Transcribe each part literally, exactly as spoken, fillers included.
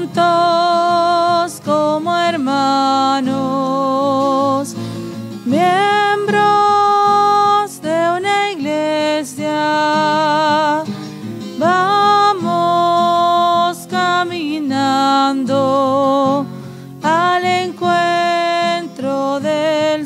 juntos como hermanos, miembros de una iglesia, vamos caminando al encuentro del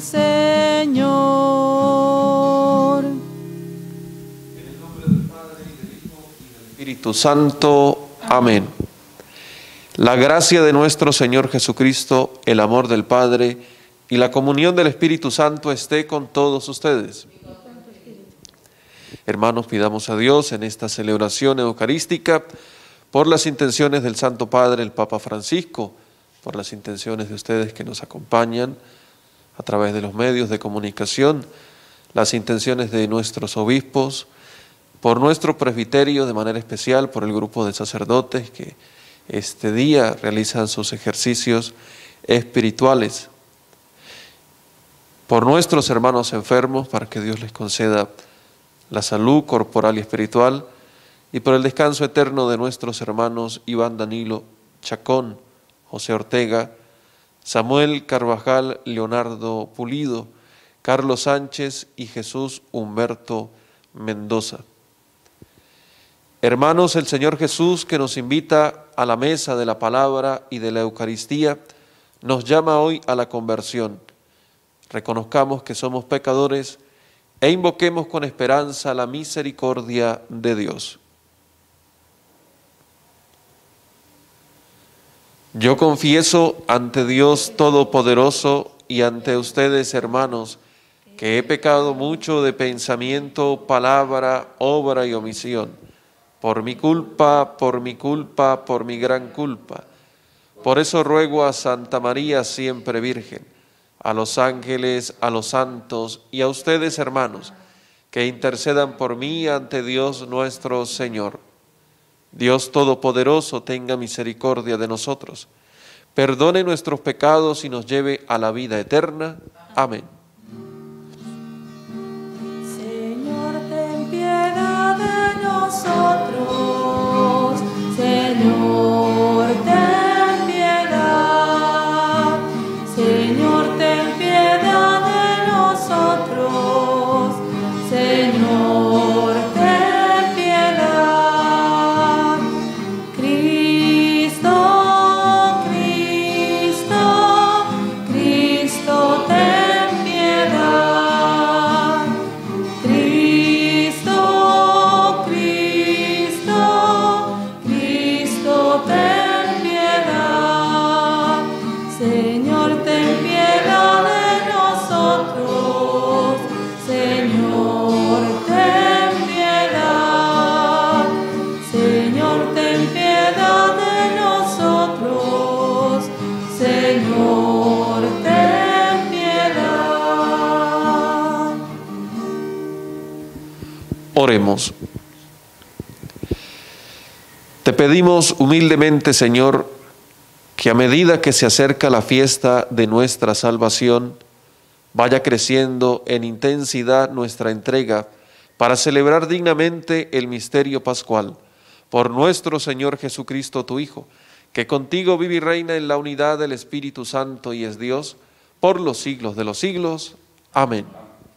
Señor. En el nombre del Padre, y del Hijo, y del Espíritu Santo. Amén. La gracia de nuestro Señor Jesucristo, el amor del Padre y la comunión del Espíritu Santo esté con todos ustedes. Hermanos, pidamos a Dios en esta celebración eucarística por las intenciones del Santo Padre, el Papa Francisco, por las intenciones de ustedes que nos acompañan a través de los medios de comunicación, las intenciones de nuestros obispos, por nuestro presbiterio de manera especial, por el grupo de sacerdotes que este día realizan sus ejercicios espirituales, por nuestros hermanos enfermos, para que Dios les conceda la salud corporal y espiritual, y por el descanso eterno de nuestros hermanos Iván Danilo Chacón, José Ortega, Samuel Carvajal, Leonardo Pulido, Carlos Sánchez y Jesús Humberto Mendoza. Hermanos, el Señor Jesús, que nos invita a la mesa de la palabra y de la Eucaristía, nos llama hoy a la conversión. Reconozcamos que somos pecadores e invoquemos con esperanza la misericordia de Dios. Yo confieso ante Dios Todopoderoso y ante ustedes, hermanos, que he pecado mucho de pensamiento, palabra, obra y omisión. Por mi culpa, por mi culpa, por mi gran culpa. Por eso ruego a Santa María, siempre Virgen, a los ángeles, a los santos y a ustedes, hermanos, que intercedan por mí ante Dios nuestro Señor. Dios Todopoderoso tenga misericordia de nosotros, perdone nuestros pecados y nos lleve a la vida eterna. Amén. Señor, ten piedad de nosotros. Señor, ten piedad. Señor, ten piedad de nosotros. Señor, ten piedad. Cristo, Cristo, Cristo, ten piedad. Cristo, Cristo, Cristo, ten piedad. Señor, ten piedad de nosotros. Señor, ten piedad. Señor, ten piedad de nosotros. Señor, ten piedad. Oremos. Te pedimos humildemente, Señor, que a medida que se acerca la fiesta de nuestra salvación, vaya creciendo en intensidad nuestra entrega para celebrar dignamente el misterio pascual. Por nuestro Señor Jesucristo, tu Hijo, que contigo vive y reina en la unidad del Espíritu Santo y es Dios, por los siglos de los siglos. Amén.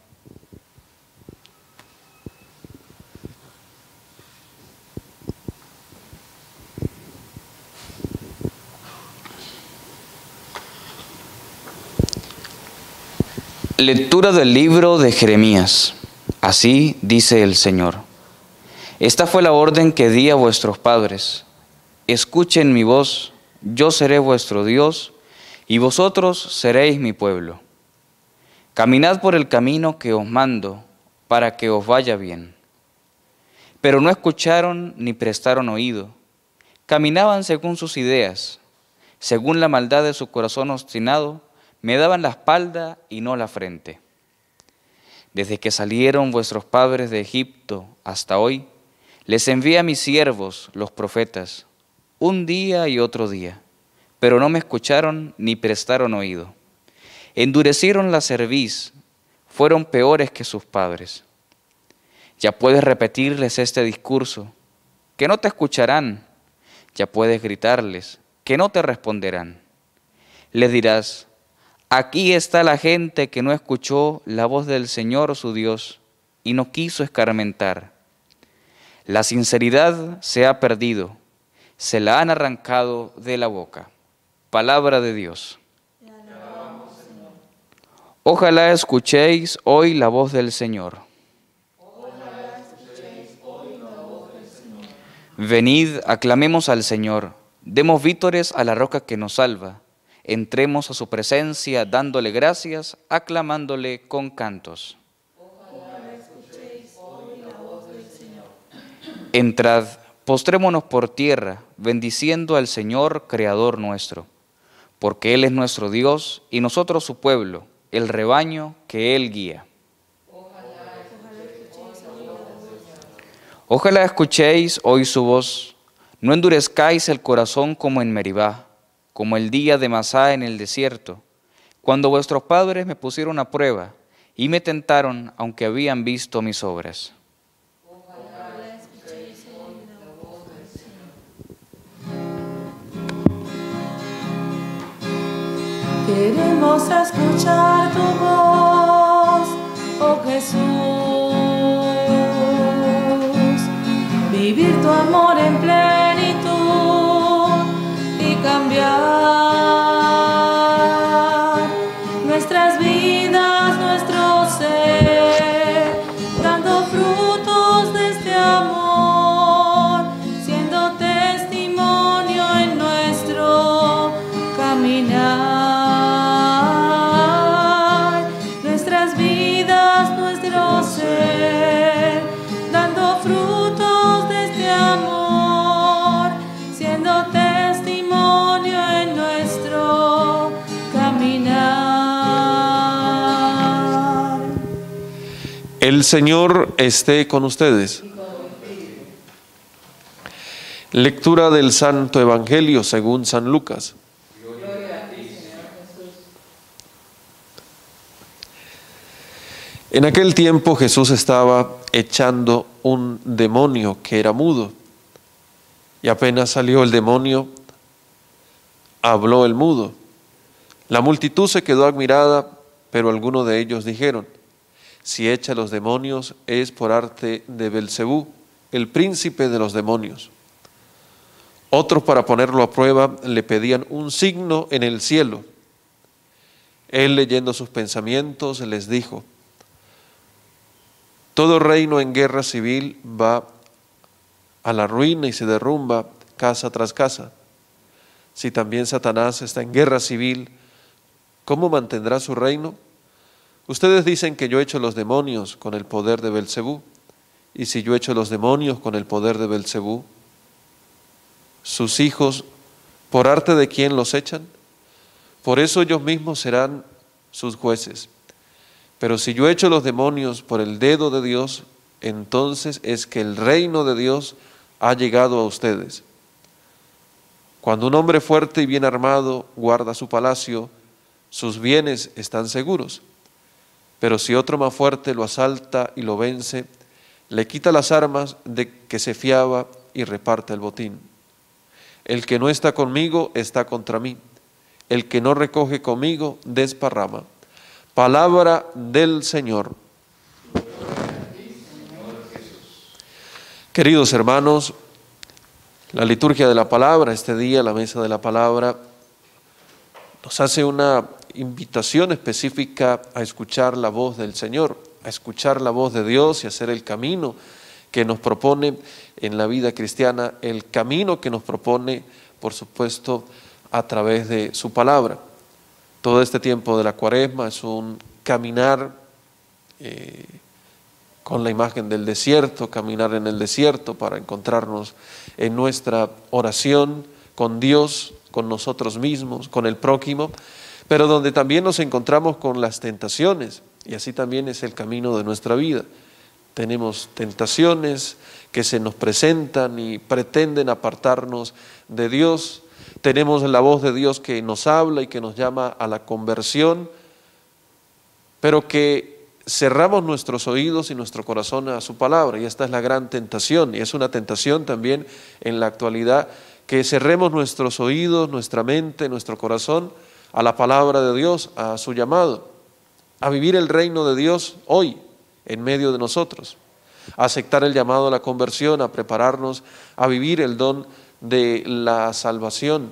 Lectura del libro de Jeremías. Así dice el Señor. Esta fue la orden que di a vuestros padres. Escuchen mi voz, yo seré vuestro Dios, y vosotros seréis mi pueblo. Caminad por el camino que os mando, para que os vaya bien. Pero no escucharon ni prestaron oído. Caminaban según sus ideas, según la maldad de su corazón obstinado, me daban la espalda y no la frente. Desde que salieron vuestros padres de Egipto hasta hoy, les envié a mis siervos, los profetas, un día y otro día, pero no me escucharon ni prestaron oído. Endurecieron la cerviz, fueron peores que sus padres. Ya puedes repetirles este discurso, que no te escucharán. Ya puedes gritarles, que no te responderán. Les dirás: aquí está la gente que no escuchó la voz del Señor su Dios y no quiso escarmentar. La sinceridad se ha perdido, se la han arrancado de la boca. Palabra de Dios. Ojalá escuchéis hoy la voz del Señor. Venid, aclamemos al Señor, demos vítores a la roca que nos salva. Entremos a su presencia dándole gracias, aclamándole con cantos. Entrad, postrémonos por tierra, bendiciendo al Señor, Creador nuestro, porque Él es nuestro Dios y nosotros su pueblo, el rebaño que Él guía. Ojalá escuchéis hoy su voz, no endurezcáis el corazón como en Meribá, como el día de Masá en el desierto, cuando vuestros padres me pusieron a prueba y me tentaron aunque habían visto mis obras. Queremos escuchar tu voz, oh Jesús, vivir tu amor en plenitud y cambiar nuestras vidas, nuestro ser, dando frutos de este amor, siendo testimonio en nuestro caminar. Dando frutos de este amor, siendo testimonio en nuestro caminar. El Señor esté con ustedes. Lectura del Santo Evangelio según San Lucas. En aquel tiempo Jesús estaba echando un demonio que era mudo, y apenas salió el demonio, habló el mudo. La multitud se quedó admirada, pero algunos de ellos dijeron: si echa los demonios es por arte de Belcebú, el príncipe de los demonios. Otros, para ponerlo a prueba, le pedían un signo en el cielo. Él, leyendo sus pensamientos, les dijo: todo reino en guerra civil va a la ruina y se derrumba casa tras casa. Si también Satanás está en guerra civil, ¿cómo mantendrá su reino? Ustedes dicen que yo echo los demonios con el poder de Belcebú. Y si yo echo los demonios con el poder de Belcebú, ¿sus hijos por arte de quién los echan? Por eso ellos mismos serán sus jueces. Pero si yo echo los demonios por el dedo de Dios, entonces es que el reino de Dios ha llegado a ustedes. Cuando un hombre fuerte y bien armado guarda su palacio, sus bienes están seguros. Pero si otro más fuerte lo asalta y lo vence, le quita las armas de que se fiaba y reparte el botín. El que no está conmigo está contra mí. El que no recoge conmigo desparrama. Palabra del Señor. Queridos hermanos, la liturgia de la palabra, este día, la mesa de la palabra, nos hace una invitación específica a escuchar la voz del Señor, a escuchar la voz de Dios y hacer el camino que nos propone en la vida cristiana, el camino que nos propone, por supuesto, a través de su palabra. Todo este tiempo de la Cuaresma es un caminar eh, con la imagen del desierto, caminar en el desierto para encontrarnos en nuestra oración con Dios, con nosotros mismos, con el prójimo, pero donde también nos encontramos con las tentaciones, y así también es el camino de nuestra vida. Tenemos tentaciones que se nos presentan y pretenden apartarnos de Dios. Tenemos la voz de Dios que nos habla y que nos llama a la conversión, pero que cerramos nuestros oídos y nuestro corazón a su palabra, y esta es la gran tentación, y es una tentación también en la actualidad que cerremos nuestros oídos, nuestra mente, nuestro corazón a la palabra de Dios, a su llamado, a vivir el reino de Dios hoy en medio de nosotros, a aceptar el llamado a la conversión, a prepararnos a vivir el don de la salvación,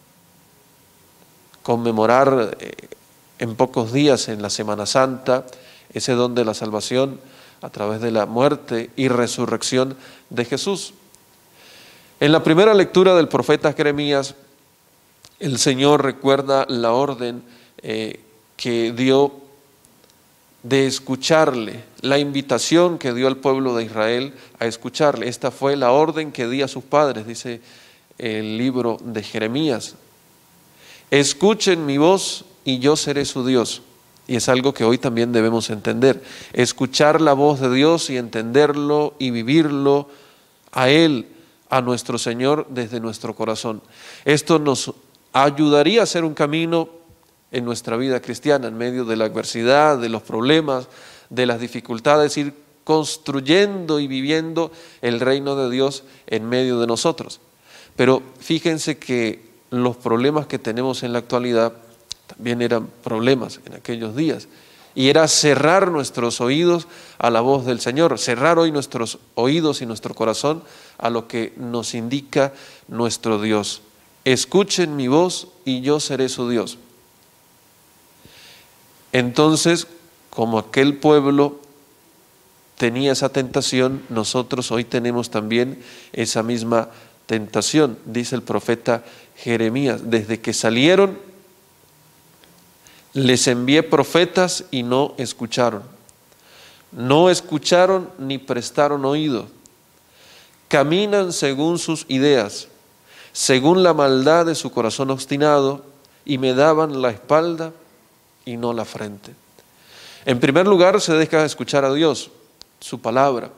conmemorar eh, en pocos días en la Semana Santa ese don de la salvación a través de la muerte y resurrección de Jesús. En la primera lectura del profeta Jeremías, el Señor recuerda la orden eh, que dio de escucharle, la invitación que dio al pueblo de Israel a escucharle. Esta fue la orden que di a sus padres, dice el libro de Jeremías. Escuchen mi voz y yo seré su Dios. Y es algo que hoy también debemos entender. Escuchar la voz de Dios y entenderlo y vivirlo a Él, a nuestro Señor desde nuestro corazón. Esto nos ayudaría a hacer un camino en nuestra vida cristiana, en medio de la adversidad, de los problemas, de las dificultades, ir construyendo y viviendo el reino de Dios en medio de nosotros. Pero fíjense que los problemas que tenemos en la actualidad también eran problemas en aquellos días. Y era cerrar nuestros oídos a la voz del Señor, cerrar hoy nuestros oídos y nuestro corazón a lo que nos indica nuestro Dios. Escuchen mi voz y yo seré su Dios. Entonces, como aquel pueblo tenía esa tentación, nosotros hoy tenemos también esa misma tentación, dice el profeta Jeremías. Desde que salieron, les envié profetas y no escucharon. No escucharon ni prestaron oído. Caminan según sus ideas, según la maldad de su corazón obstinado, y me daban la espalda y no la frente. En primer lugar, se deja de escuchar a Dios, su palabra.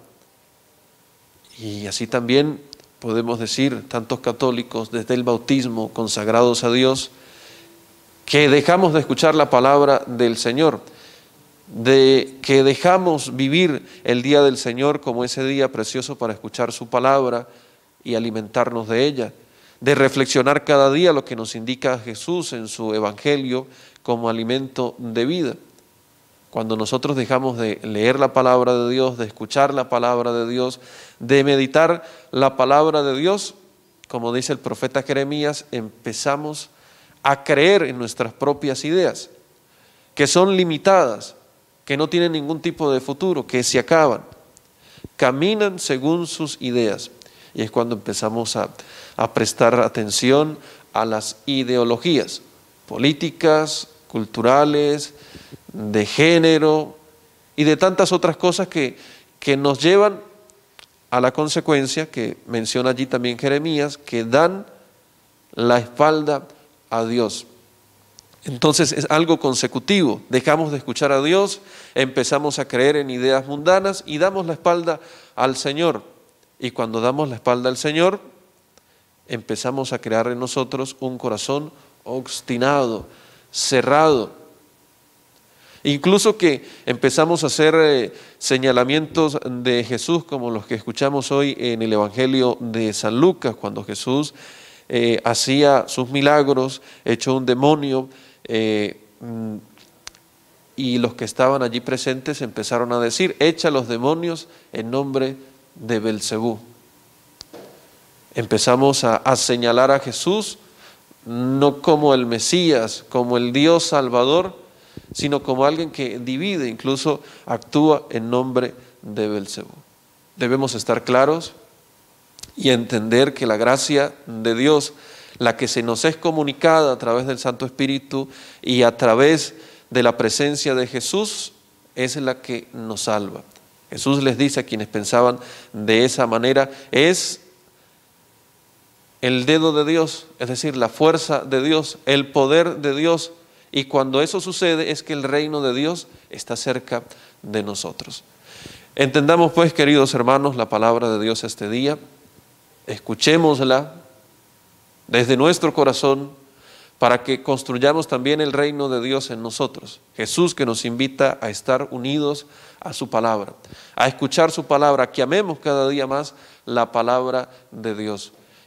Y así también podemos decir, tantos católicos desde el bautismo consagrados a Dios, que dejamos de escuchar la palabra del Señor, de que dejamos vivir el día del Señor como ese día precioso para escuchar su palabra y alimentarnos de ella, de reflexionar cada día lo que nos indica Jesús en su evangelio como alimento de vida. Cuando nosotros dejamos de leer la palabra de Dios, de escuchar la palabra de Dios, de meditar la palabra de Dios, como dice el profeta Jeremías, empezamos a creer en nuestras propias ideas, que son limitadas, que no tienen ningún tipo de futuro, que se acaban. Caminan según sus ideas. Y es cuando empezamos a, a prestar atención a las ideologías políticas, culturales, de género y de tantas otras cosas que, que nos llevan a la consecuencia que menciona allí también Jeremías, que dan la espalda a Dios. Entonces es algo consecutivo, dejamos de escuchar a Dios, empezamos a creer en ideas mundanas y damos la espalda al Señor. Y cuando damos la espalda al Señor, empezamos a crear en nosotros un corazón obstinado, cerrado. Incluso que empezamos a hacer eh, señalamientos de Jesús como los que escuchamos hoy en el Evangelio de San Lucas, cuando Jesús eh, hacía sus milagros, echó un demonio, eh, y los que estaban allí presentes empezaron a decir: echa los demonios en nombre de Belcebú. Empezamos a, a señalar a Jesús no como el Mesías, como el Dios Salvador, sino como alguien que divide, incluso actúa en nombre de Belcebú. Debemos estar claros y entender que la gracia de Dios, la que se nos es comunicada a través del Santo Espíritu y a través de la presencia de Jesús, es la que nos salva. Jesús les dice a quienes pensaban de esa manera: es el dedo de Dios, es decir, la fuerza de Dios, el poder de Dios. Y cuando eso sucede es que el reino de Dios está cerca de nosotros. Entendamos pues, queridos hermanos, la palabra de Dios este día, escuchémosla desde nuestro corazón para que construyamos también el reino de Dios en nosotros. Jesús, que nos invita a estar unidos a su palabra, a escuchar su palabra, que amemos cada día más la palabra de Dios.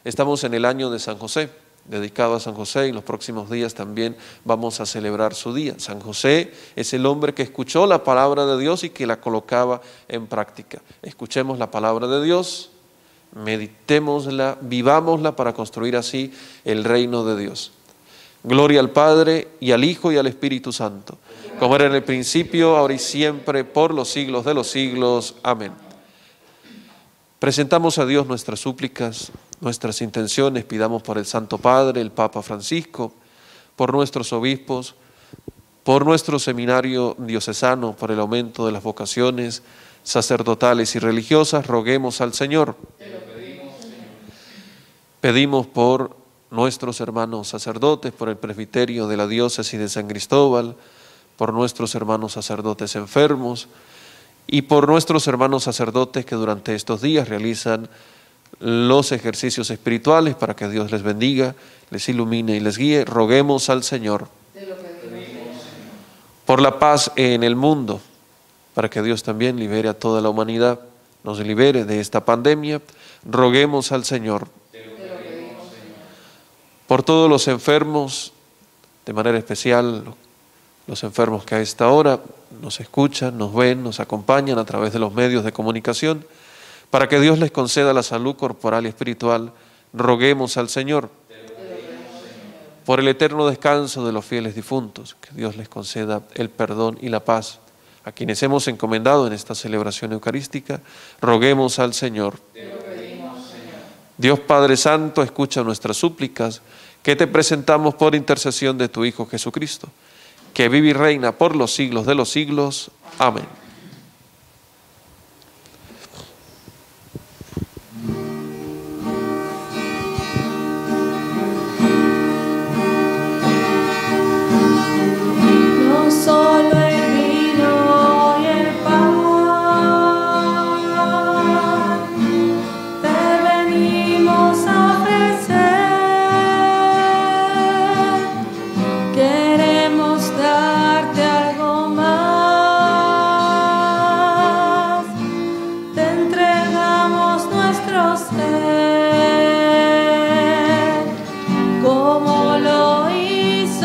Estamos en el año de San José, dedicado a San José, y en los próximos días también vamos a celebrar su día. San José es el hombre que escuchó la palabra de Dios y que la colocaba en práctica. Escuchemos la palabra de Dios, meditémosla, vivámosla para construir así el reino de Dios. Gloria al Padre, y al Hijo, y al Espíritu Santo, como era en el principio, ahora y siempre, por los siglos de los siglos. Amén. Presentamos a Dios nuestras súplicas, nuestras intenciones, pidamos por el Santo Padre, el Papa Francisco, por nuestros obispos, por nuestro seminario diocesano, por el aumento de las vocaciones sacerdotales y religiosas. Roguemos al Señor. Te lo pedimos, Señor. Pedimos por nuestros hermanos sacerdotes, por el presbiterio de la diócesis de San Cristóbal, por nuestros hermanos sacerdotes enfermos y por nuestros hermanos sacerdotes que durante estos días realizan los ejercicios espirituales, para que Dios les bendiga, les ilumine y les guíe. Roguemos al Señor. Te lo pedimos, Señor. Por la paz en el mundo, para que Dios también libere a toda la humanidad, nos libere de esta pandemia. Roguemos al Señor. Te lo pedimos, Señor. Por todos los enfermos, de manera especial los enfermos que a esta hora nos escuchan, nos ven, nos acompañan a través de los medios de comunicación, para que Dios les conceda la salud corporal y espiritual. Roguemos al Señor. Por el eterno descanso de los fieles difuntos, que Dios les conceda el perdón y la paz. A quienes hemos encomendado en esta celebración eucarística, roguemos al Señor. Te lo pedimos, Señor. Dios Padre Santo, escucha nuestras súplicas, que te presentamos por intercesión de tu Hijo Jesucristo, que vive y reina por los siglos de los siglos. Amén. No solo el vino y el pan te venimos a ofrecer, queremos darte algo más, te entregamos nuestro ser, como lo hizo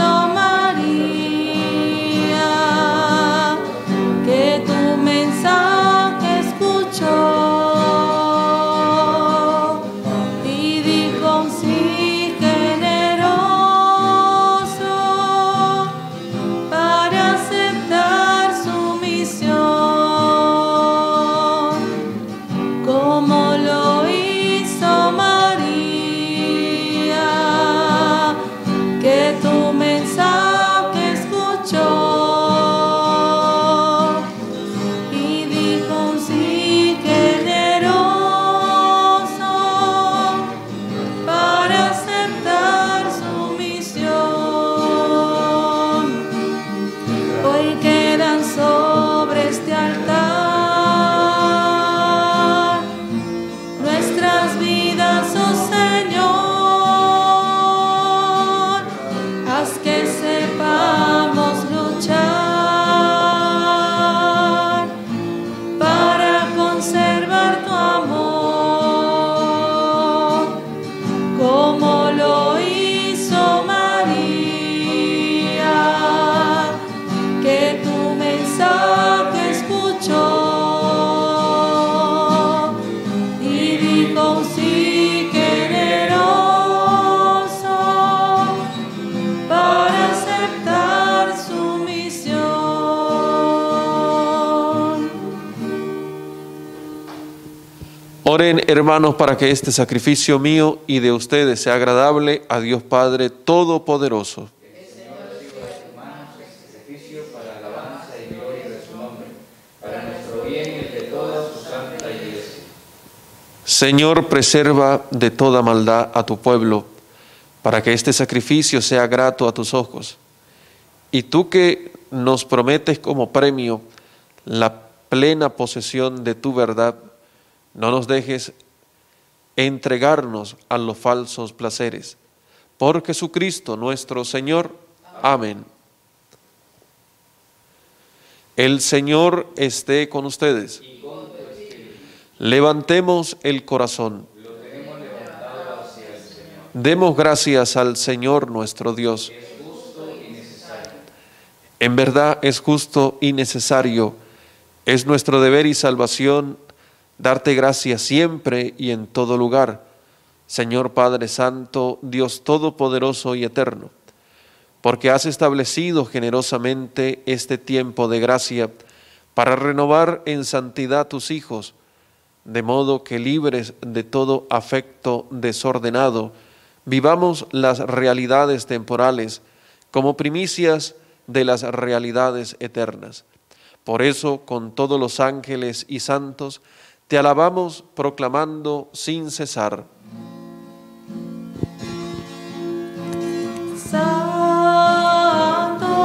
María, que tu mensaje escuchó y dijo un sí generoso para aceptar su misión, como lo hizo María, que tu mensaje escuchó y dijo un sí generoso para aceptar su misión. Hoy quedan sobre este altar nuestras vidas, oh Señor, haz que sepamos luchar para conservar tu amor, como lo hizo María, que tu mensaje escuchó y dijo un sí generoso para aceptar su misión. Oren, hermanos, para que este sacrificio mío y de ustedes sea agradable a Dios Padre Todopoderoso. Señor, preserva de toda maldad a tu pueblo, para que este sacrificio sea grato a tus ojos. Y tú que nos prometes como premio la plena posesión de tu verdad, no nos dejes entregarnos a los falsos placeres. Por Jesucristo nuestro Señor. Amén. El Señor esté con ustedes. Levantemos el corazón. Demos gracias al Señor nuestro Dios. En verdad es justo y necesario, es nuestro deber y salvación darte gracias siempre y en todo lugar, Señor Padre Santo, Dios Todopoderoso y Eterno, porque has establecido generosamente este tiempo de gracia para renovar en santidad tus hijos, de modo que libres de todo afecto desordenado, vivamos las realidades temporales como primicias de las realidades eternas. Por eso, con todos los ángeles y santos, te alabamos proclamando sin cesar: Santo,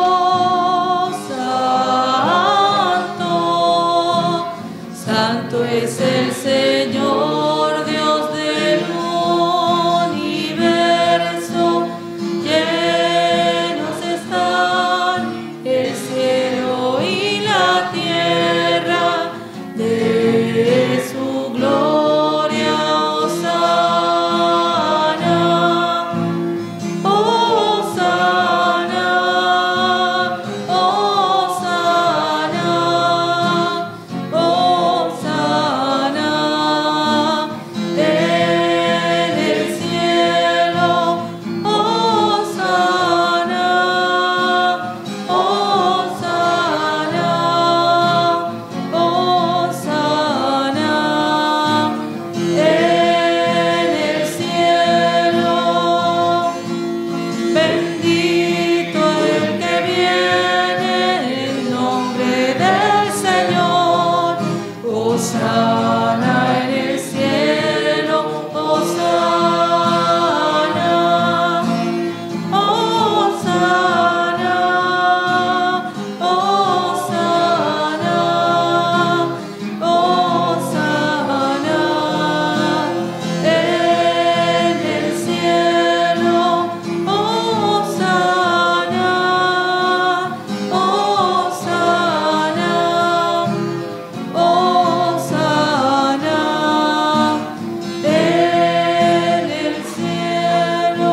Santo, Santo es el Señor, Dios del universo. Llenos están el cielo y la tierra de su gloria. Hosana, Hosana, Hosana, Hosana en el cielo. Hosana, Hosana, Hosana en el cielo. Bendito el que viene en nombre del Señor. Hosana en el cielo. Hosana, Hosana, Hosana, Hosana en el cielo. Hosana, Hosana, Hosana en el cielo.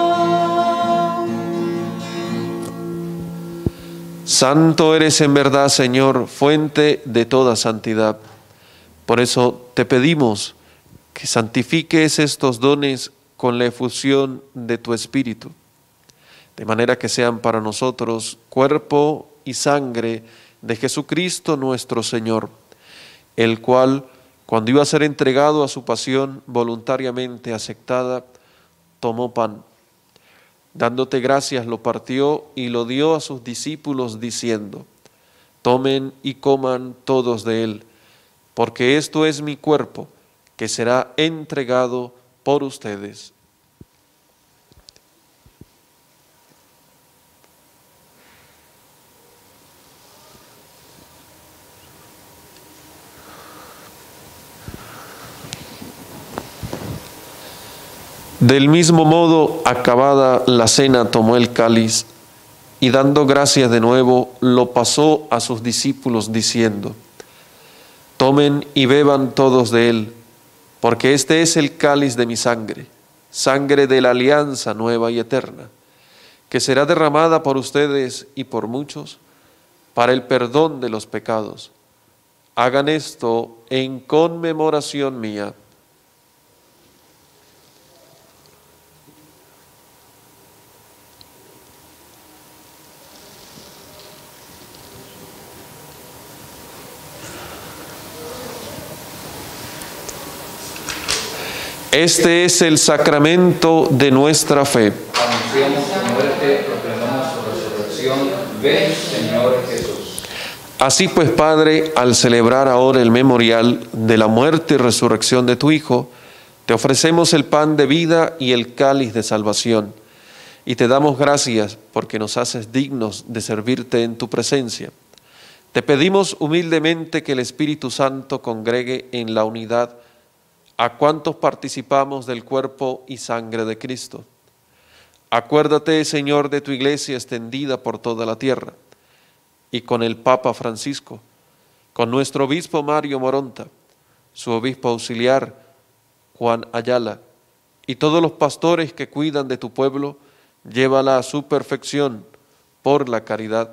Santo eres en verdad, Señor, fuente de toda santidad. Por eso te pedimos que santifiques estos dones con la efusión de tu Espíritu, de manera que sean para nosotros cuerpo y sangre de Jesucristo nuestro Señor, el cual, cuando iba a ser entregado a su pasión voluntariamente aceptada, tomó pan. Dándote gracias, lo partió y lo dio a sus discípulos, diciendo: tomen y coman todos de él, porque esto es mi cuerpo, que será entregado por ustedes. Del mismo modo, acabada la cena, tomó el cáliz y dando gracias de nuevo, lo pasó a sus discípulos diciendo: tomen y beban todos de él, porque este es el cáliz de mi sangre, sangre de la alianza nueva y eterna, que será derramada por ustedes y por muchos para el perdón de los pecados. Hagan esto en conmemoración mía. Este es el sacramento de nuestra fe. Anunciamos tu muerte, proclamamos tu resurrección. Ven, Señor Jesús. Así pues, Padre, al celebrar ahora el memorial de la muerte y resurrección de tu Hijo, te ofrecemos el pan de vida y el cáliz de salvación, y te damos gracias porque nos haces dignos de servirte en tu presencia. Te pedimos humildemente que el Espíritu Santo congregue en la unidad a cuantos participamos del cuerpo y sangre de Cristo. Acuérdate, Señor, de tu iglesia extendida por toda la tierra, y con el Papa Francisco, con nuestro obispo Mario Moronta, su obispo auxiliar Juan Ayala, y todos los pastores que cuidan de tu pueblo, llévala a su perfección por la caridad.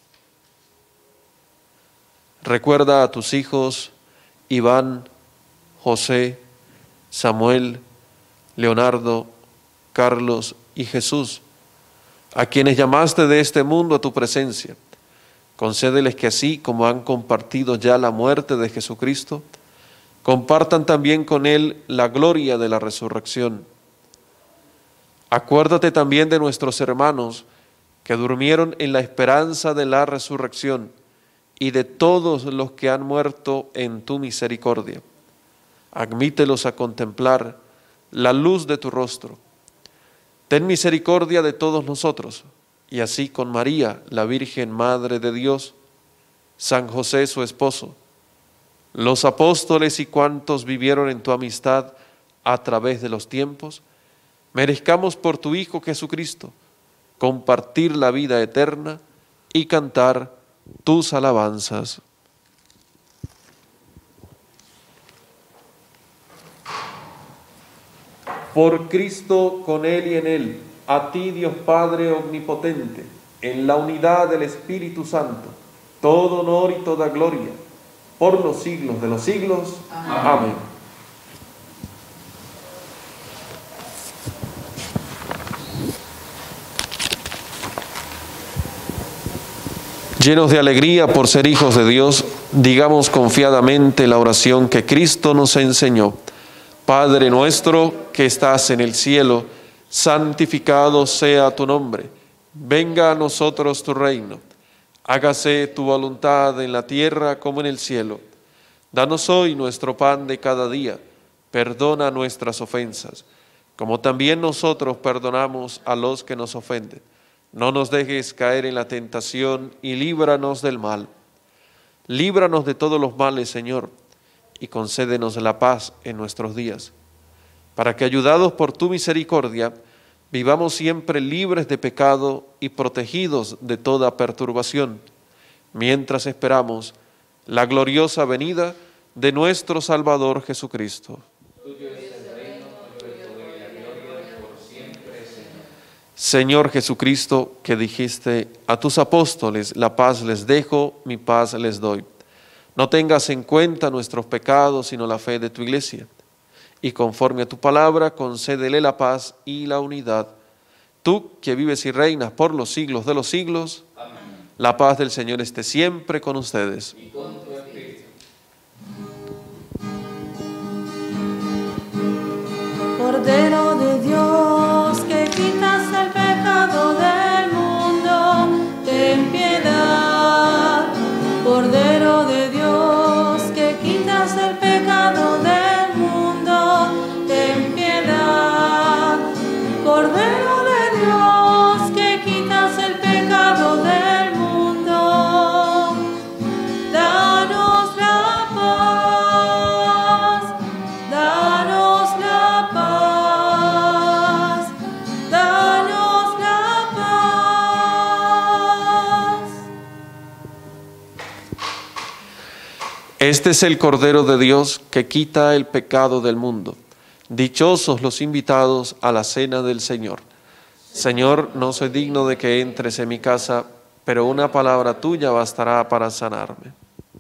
Recuerda a tus hijos Iván, José, Samuel, Leonardo, Carlos y Jesús, a quienes llamaste de este mundo a tu presencia. Concédeles que así como han compartido ya la muerte de Jesucristo, compartan también con Él la gloria de la resurrección. Acuérdate también de nuestros hermanos que durmieron en la esperanza de la resurrección y de todos los que han muerto en tu misericordia. Admítelos a contemplar la luz de tu rostro. Ten misericordia de todos nosotros, y así con María, la Virgen Madre de Dios, San José su esposo, los apóstoles y cuantos vivieron en tu amistad a través de los tiempos, merezcamos por tu Hijo Jesucristo compartir la vida eterna y cantar tus alabanzas. Por Cristo, con Él y en Él, a ti Dios Padre omnipotente, en la unidad del Espíritu Santo, todo honor y toda gloria, por los siglos de los siglos. Amén. Amén. Llenos de alegría por ser hijos de Dios, digamos confiadamente la oración que Cristo nos enseñó. Padre nuestro que estás en el cielo, santificado sea tu nombre. Venga a nosotros tu reino. Hágase tu voluntad en la tierra como en el cielo. Danos hoy nuestro pan de cada día. Perdona nuestras ofensas, como también nosotros perdonamos a los que nos ofenden. No nos dejes caer en la tentación y líbranos del mal. Líbranos de todos los males, Señor, y concédenos la paz en nuestros días, para que, ayudados por tu misericordia, vivamos siempre libres de pecado y protegidos de toda perturbación, mientras esperamos la gloriosa venida de nuestro Salvador Jesucristo. Señor Jesucristo, que dijiste a tus apóstoles, la paz les dejo, mi paz les doy. No tengas en cuenta nuestros pecados, sino la fe de tu iglesia. Y conforme a tu palabra, concédele la paz y la unidad. Tú, que vives y reinas por los siglos de los siglos, amén. La paz del Señor esté siempre con ustedes. Y con tu espíritu. Cordero de Dios, que quitas el pecado del mundo, ten piedad. Cordero de Dios, que quitas el pecado del mundo, ten piedad. Cordero de Dios, que quitas el pecado del mundo, danos la paz, danos la paz, danos la paz. Este es el Cordero de Dios que quita el pecado del mundo. Dichosos los invitados a la cena del Señor. Señor, no soy digno de que entres en mi casa, pero una palabra tuya bastará para sanarme.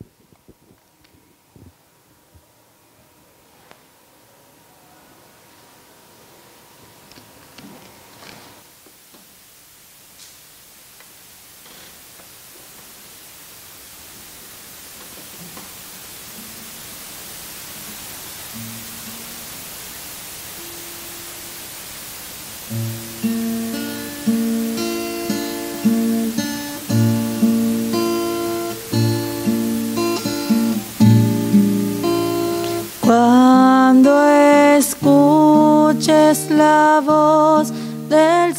Cuando escuches la voz del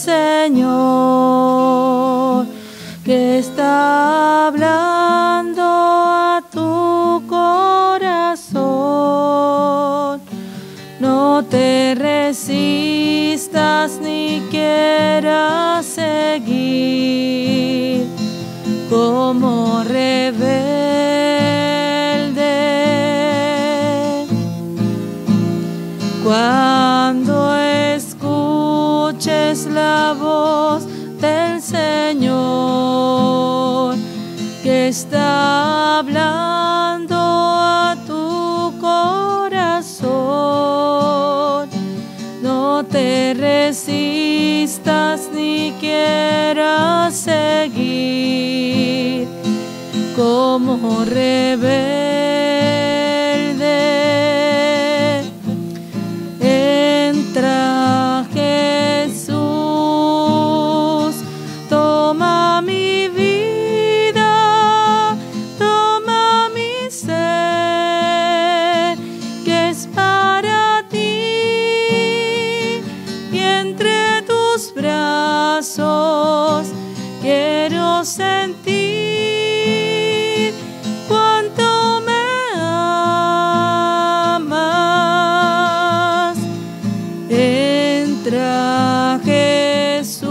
Señor que está hablando a tu corazón, no te resistas ni quieras seguir como rebelde. Cuando la voz del Señor que está hablando a tu corazón. No te resistas ni quieras seguir como rebelde. Entra, Jesús, toma mi vida, toma mi ser, que es para ti, y entre tus brazos quiero sentir cuánto me amas. Entra, Jesús,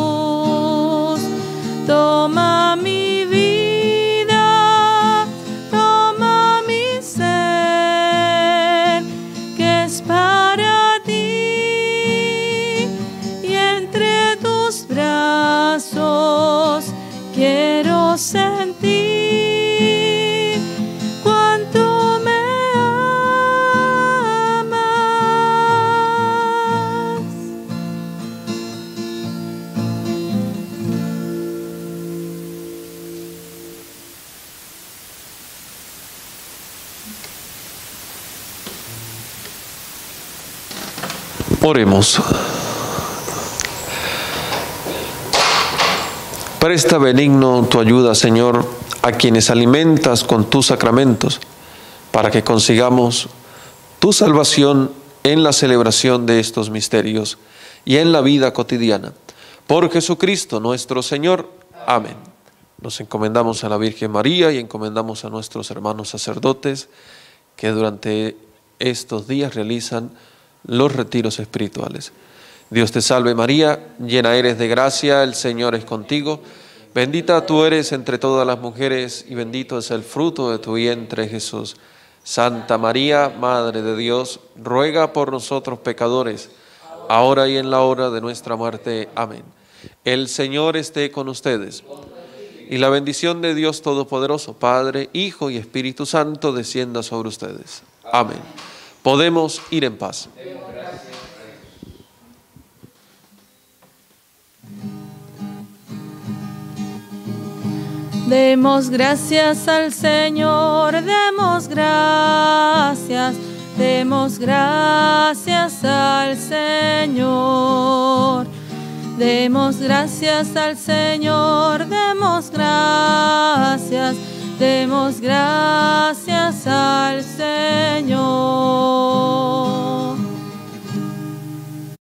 toma mi vida, toma mi ser, que es para ti, y entre tus brazos quiero sentir cuánto me amas. Oremos. Presta benigno tu ayuda, Señor, a quienes alimentas con tus sacramentos, para que consigamos tu salvación en la celebración de estos misterios y en la vida cotidiana. Por Jesucristo nuestro Señor. Amén. Nos encomendamos a la Virgen María y encomendamos a nuestros hermanos sacerdotes que durante estos días realizan los retiros espirituales. Dios te salve María, llena eres de gracia, el Señor es contigo. Bendita tú eres entre todas las mujeres y bendito es el fruto de tu vientre, Jesús. Santa María, Madre de Dios, ruega por nosotros pecadores, ahora y en la hora de nuestra muerte. Amén. El Señor esté con ustedes. Y la bendición de Dios Todopoderoso, Padre, Hijo y Espíritu Santo, descienda sobre ustedes. Amén. Podemos ir en paz. Demos gracias al Señor, demos gracias, demos gracias al Señor. Demos gracias al Señor, demos gracias, demos gracias al Señor.